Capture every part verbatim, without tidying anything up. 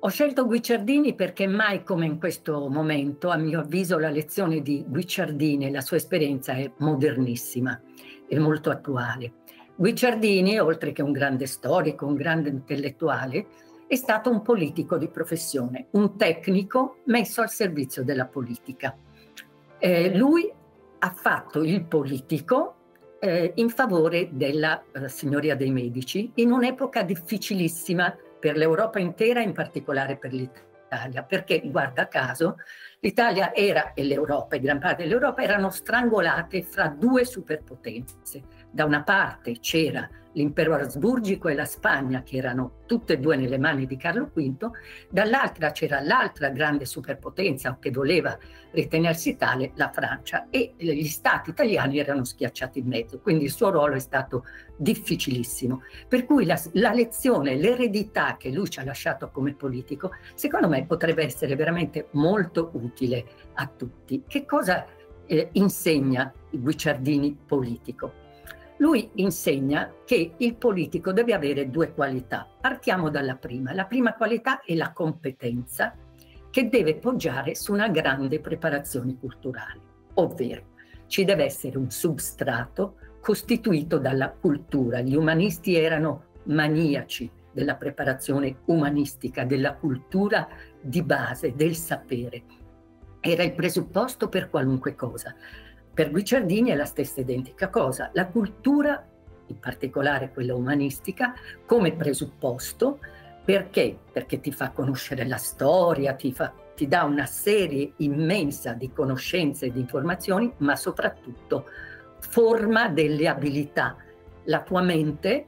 Ho scelto Guicciardini perché mai come in questo momento, a mio avviso, la lezione di Guicciardini e la sua esperienza è modernissima e molto attuale. Guicciardini, oltre che un grande storico, un grande intellettuale, è stato un politico di professione, un tecnico messo al servizio della politica. Eh, lui ha fatto il politico eh, in favore della eh, signoria dei Medici in un'epoca difficilissima per l'Europa intera, in particolare per l'Italia, perché, guarda caso, l'Italia era, e l'Europa, e gran parte dell'Europa, erano strangolate fra due superpotenze. Da una parte c'era l'impero asburgico e la Spagna, che erano tutte e due nelle mani di Carlo quinto, dall'altra c'era l'altra grande superpotenza che voleva ritenersi tale, la Francia, e gli stati italiani erano schiacciati in mezzo, quindi il suo ruolo è stato difficilissimo. Per cui la, la lezione, l'eredità che lui ci ha lasciato come politico, secondo me potrebbe essere veramente molto utile a tutti. Che cosa eh, insegna Guicciardini politico? Lui insegna che il politico deve avere due qualità. Partiamo dalla prima. La prima qualità è la competenza, che deve poggiare su una grande preparazione culturale, ovvero ci deve essere un substrato costituito dalla cultura. Gli umanisti erano maniaci della preparazione umanistica, della cultura di base, del sapere. Era il presupposto per qualunque cosa. Per Guicciardini è la stessa identica cosa. La cultura, in particolare quella umanistica, come presupposto, perché? Perché ti fa conoscere la storia, ti, fa, ti dà una serie immensa di conoscenze e di informazioni, ma soprattutto forma delle abilità. La tua mente,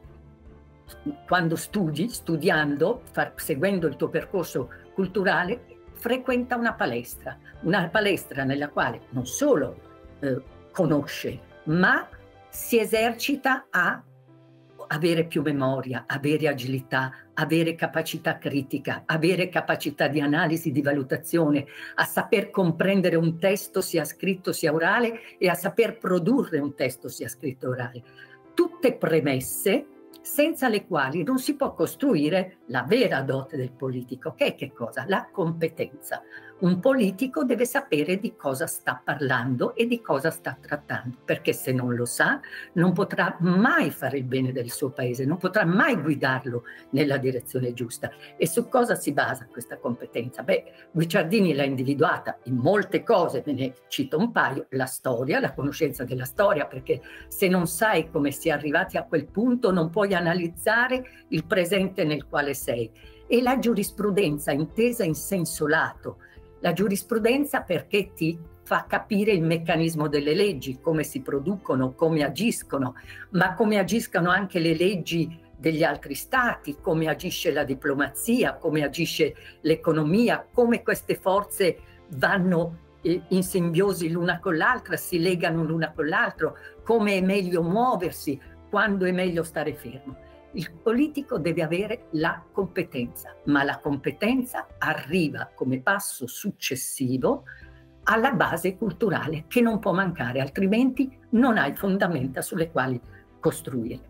quando studi, studiando, far, seguendo il tuo percorso culturale, frequenta una palestra, una palestra nella quale non solo Eh, conosce, ma si esercita a avere più memoria, avere agilità, avere capacità critica, avere capacità di analisi, di valutazione, a saper comprendere un testo sia scritto sia orale e a saper produrre un testo sia scritto orale. Tutte premesse senza le quali non si può costruire la vera dote del politico, che è che cosa? La competenza. Un politico deve sapere di cosa sta parlando e di cosa sta trattando, perché se non lo sa non potrà mai fare il bene del suo paese, non potrà mai guidarlo nella direzione giusta. E su cosa si basa questa competenza? Beh, Guicciardini l'ha individuata in molte cose, ve ne cito un paio: la storia, la conoscenza della storia, perché se non sai come si è arrivati a quel punto non puoi analizzare il presente nel quale sei, e la giurisprudenza intesa in senso lato. La giurisprudenza perché ti fa capire il meccanismo delle leggi, come si producono, come agiscono, ma come agiscono anche le leggi degli altri stati, come agisce la diplomazia, come agisce l'economia, come queste forze vanno in simbiosi l'una con l'altra, si legano l'una con l'altro, come è meglio muoversi, quando è meglio stare fermo. Il politico deve avere la competenza, ma la competenza arriva come passo successivo alla base culturale che non può mancare, altrimenti non hai fondamenta sulle quali costruire.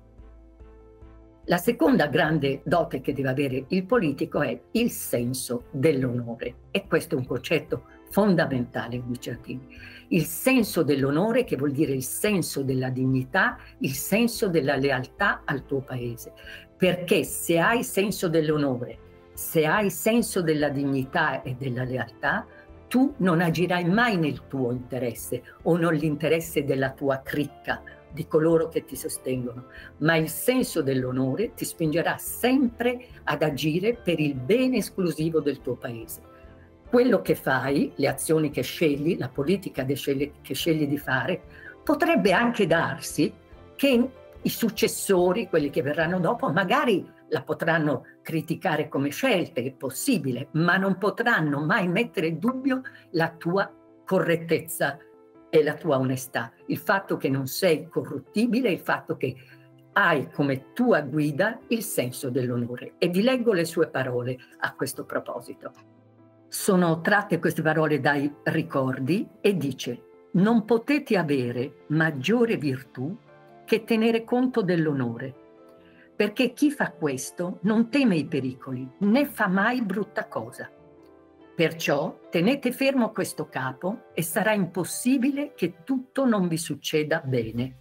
La seconda grande dote che deve avere il politico è il senso dell'onore, e questo è un concetto fondamentale in Guicciardini. Il senso dell'onore, che vuol dire il senso della dignità, il senso della lealtà al tuo paese. Perché se hai senso dell'onore, se hai senso della dignità e della lealtà, tu non agirai mai nel tuo interesse o nell'interesse della tua cricca, di coloro che ti sostengono, ma il senso dell'onore ti spingerà sempre ad agire per il bene esclusivo del tuo paese. Quello che fai, le azioni che scegli, la politica che scegli, che scegli di fare, potrebbe anche darsi che i successori, quelli che verranno dopo, magari la potranno criticare come scelte, è possibile, ma non potranno mai mettere in dubbio la tua correttezza e la tua onestà, il fatto che non sei corruttibile, il fatto che hai come tua guida il senso dell'onore. E vi leggo le sue parole a questo proposito. Sono tratte queste parole dai Ricordi e dice: non potete avere maggiore virtù che tenere conto dell'onore, perché chi fa questo non teme i pericoli, né fa mai brutta cosa. Perciò tenete fermo questo capo e sarà impossibile che tutto non vi succeda bene.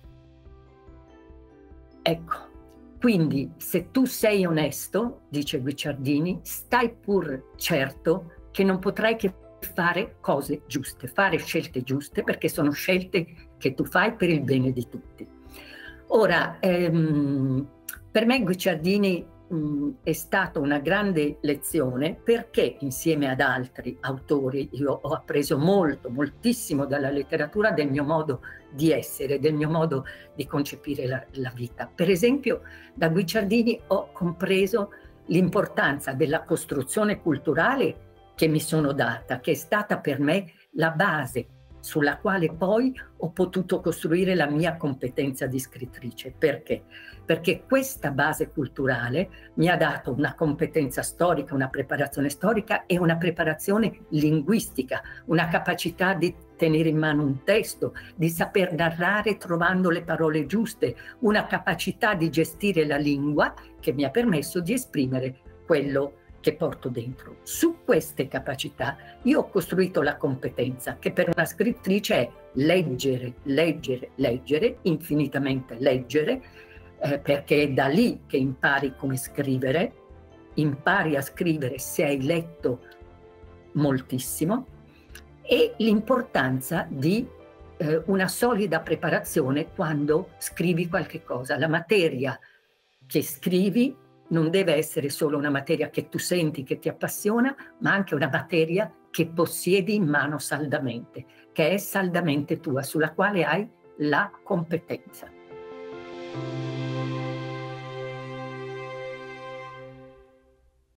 Ecco, quindi se tu sei onesto, dice Guicciardini, stai pur certo che non potrai che fare cose giuste, fare scelte giuste, perché sono scelte che tu fai per il bene di tutti. Ora, ehm, per me Guicciardini mh, è stata una grande lezione, perché insieme ad altri autori io ho appreso molto, moltissimo dalla letteratura, del mio modo di essere, del mio modo di concepire la, la vita. Per esempio, da Guicciardini ho compreso l'importanza della costruzione culturale che mi sono data, che è stata per me la base sulla quale poi ho potuto costruire la mia competenza di scrittrice. Perché? Perché questa base culturale mi ha dato una competenza storica, una preparazione storica e una preparazione linguistica, una capacità di tenere in mano un testo, di saper narrare trovando le parole giuste, una capacità di gestire la lingua che mi ha permesso di esprimere quello che porto dentro. Su queste capacità io ho costruito la competenza che per una scrittrice è leggere, leggere, leggere, infinitamente leggere, eh, perché è da lì che impari come scrivere, impari a scrivere se hai letto moltissimo, e l'importanza di eh, una solida preparazione quando scrivi qualche cosa. La materia che scrivi non deve essere solo una materia che tu senti, che ti appassiona, ma anche una materia che possiedi in mano saldamente, che è saldamente tua, sulla quale hai la competenza.